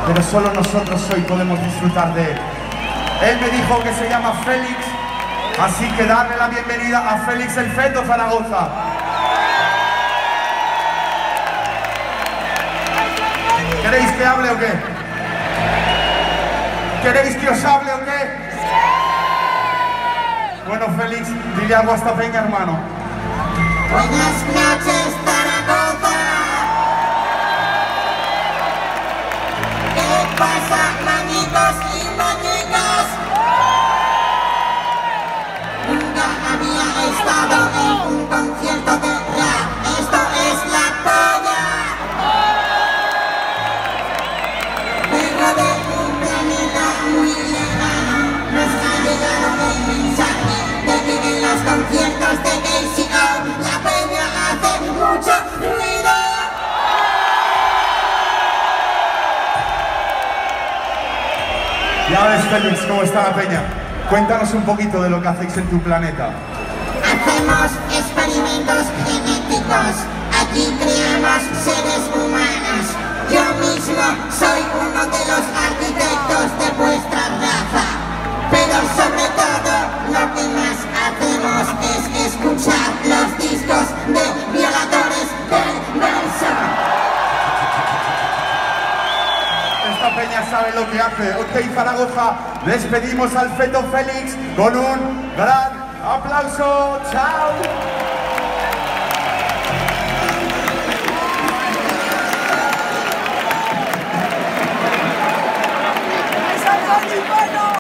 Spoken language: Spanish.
pero solo nosotros hoy podemos disfrutar de él. Él me dijo que se llama Félix, así que darle la bienvenida a Félix el Feto Zaragoza. ¿Queréis que hable o qué? ¿Queréis que os hable o qué? Bueno, Félix, dile algo a esta peña, hermano. Buenas noches, Zaragoza. ¿Qué pasa, mañitos y mañitas? Nunca había estado en un concierto de rap. Esto es la polla. Vengo de un planeta muy lejano. Nos ha llegado el mensaje de que en los conciertos de KCO la peña hace mucho ruido. Ya ves, Félix, cómo está la peña. Cuéntanos un poquito de lo que hacéis en tu planeta. Hacemos experimentos genéticos. Aquí creamos seres humanos. Yo mismo soy uno de los arquitectos de vuestra raza. Pero sobre todo, lo que más hacemos es escuchar los discos de Violadores del Verso. Esta peña sabe lo que hace. Ok, Zaragoza, despedimos al Feto Félix con un gran aplauso. ¡Chao!